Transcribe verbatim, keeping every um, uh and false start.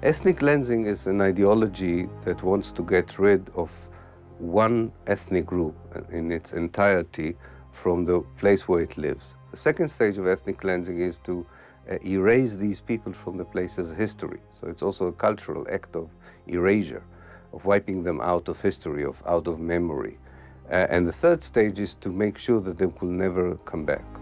Ethnic cleansing is an ideology that wants to get rid of one ethnic group in its entirety from the place where it lives. The second stage of ethnic cleansing is to uh, erase these people from the place's history. So it's also a cultural act of erasure, of wiping them out of history, of out of memory. Uh, and the third stage is to make sure that they will never come back.